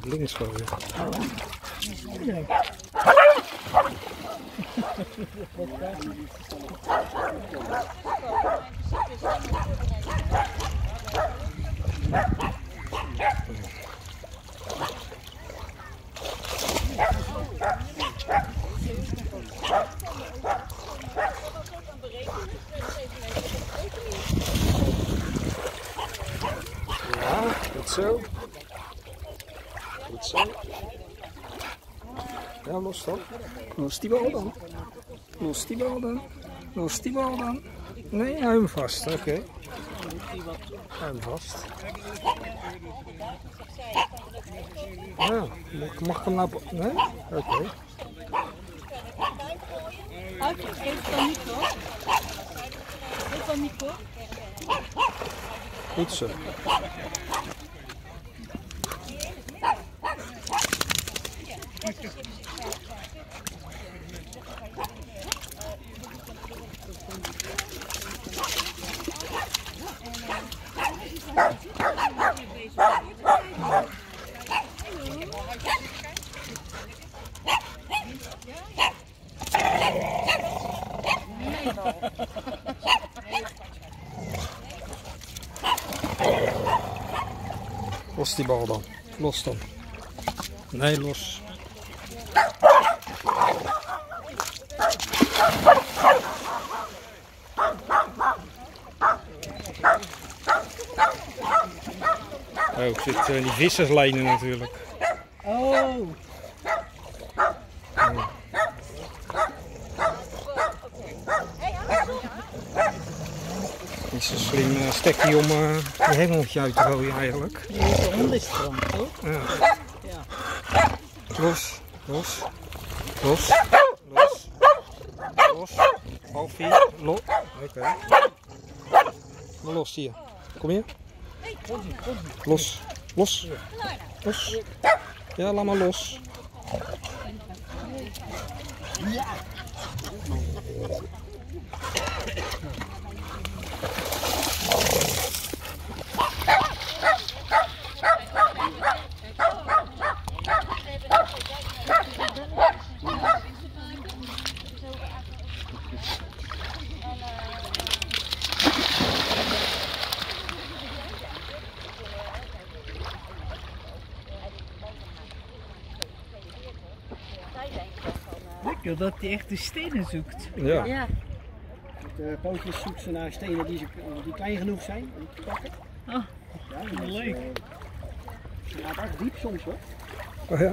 links gooien. Ja, goed zo. Goed zo. Ja, los dan. Los die bal dan. Los die bal dan. Los die bal dan. Nee, hou hem vast. Oké. Okay. Hou hem vast. Ja, mag ik hem nou... Nee? Oké. Okay. Geef het dan niet hoor. Geef het dan niet hoor. Goed zo. Los die bal dan. Los dan. Nee, los. Oh, ik zit in die visserslijnen natuurlijk. Oh. Niet zo slim stekje om je hengeltje uit te gooien eigenlijk. De hond is strand, toch? Ja. Ja. Los, los, los, los, los, half vier, los. Oké. Okay. Los hier. Kom hier. Los, los, los. Ja, laat maar los. Ja. Lekker dat hij echt de stenen zoekt. Ja. Ja. De pootjes zoekt ze naar stenen die klein genoeg zijn om te pakken. Oh, Ja, leuk. Ze gaat echt diep soms hoor. Oh ja.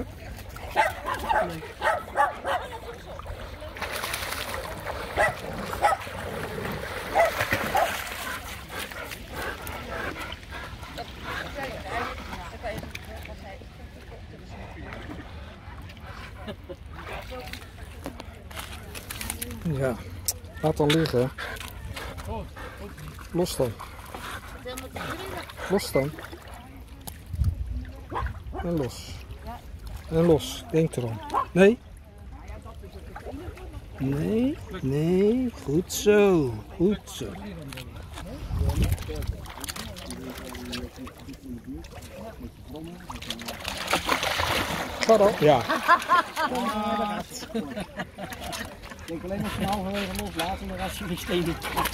Ja, laat dan liggen. Los dan. Los dan. En los. En los. Denk erom. Nee? Nee? Nee? Goed zo. Goed zo. Pardon? Ja. Ik denk alleen maar snel halverwege loslaten en dan als je die stenen.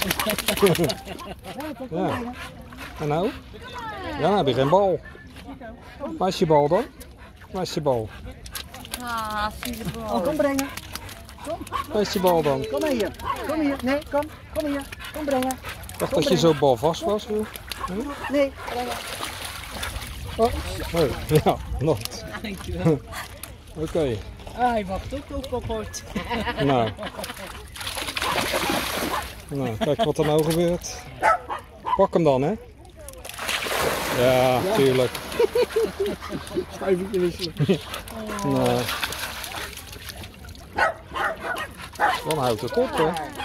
Ja. En nou? Ja, dan heb je geen bal. Waar is je bal dan? Waar is je bal? Ah, zie de bal. Oh, kom brengen. Waar is je bal dan? Kom hier. Kom hier. Nee, kom hier. Kom brengen. Ik dacht dat je zo bal vast was. Hoor. Nee, brengen. Oh, ja, not. Dankjewel. Oké. Ah, hij wacht ook op kort. Nou. Nou, kijk wat er nou gebeurt. Pak hem dan, hè? Ja, tuurlijk. Schuivetje wisselen. Nou. Dan houdt het op, hè?